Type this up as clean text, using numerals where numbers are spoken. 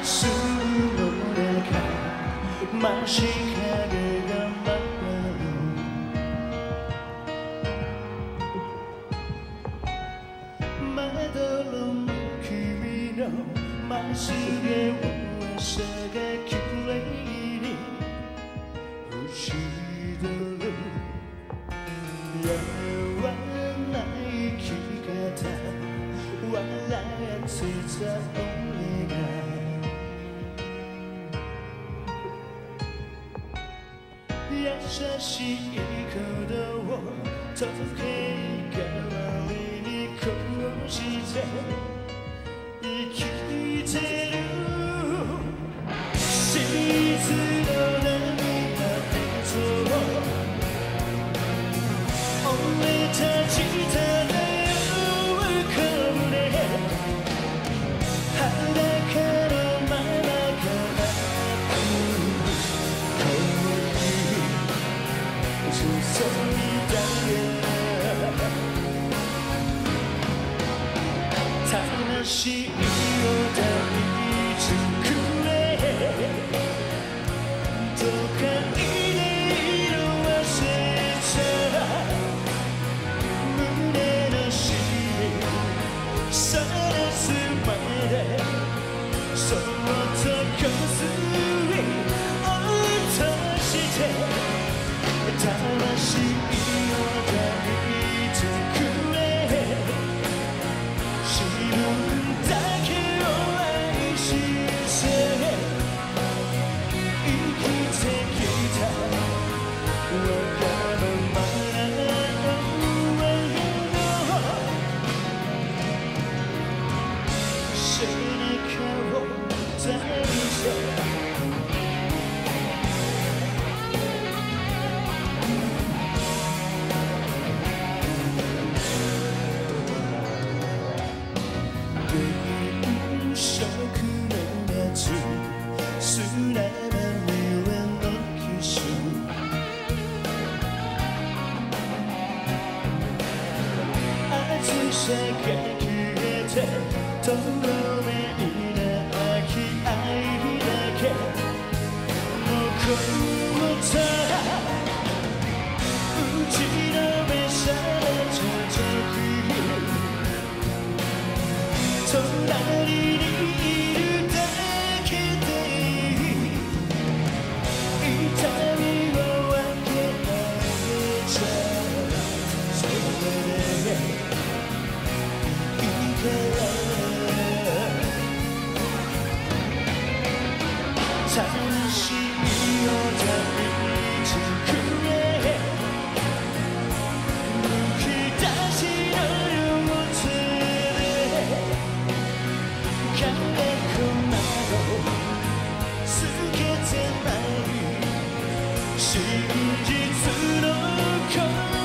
巣の中真四影が舞うまどろむ君のましげを朝がきれいに星どるやわない生き方笑ってた俺が優しい鼓動を時計代わりにこうして生きてる静の涙と俺たち漂う声裸のままから注いだ魂を抱いてくれどっかに色あせた胸のしみさらすまでそっとこすり落として魂を抱いてくれ自分だけを愛して生きてきたわがままの背中を抱いて食の夏砂まみれのキス暑さが消えて透明な秋愛だけ残った打ちのめされた時隣にいるだけで痛みを分けられちゃうそれでいいから魂を抱いてくれむき出しの両手誰こなどつけてない真実の声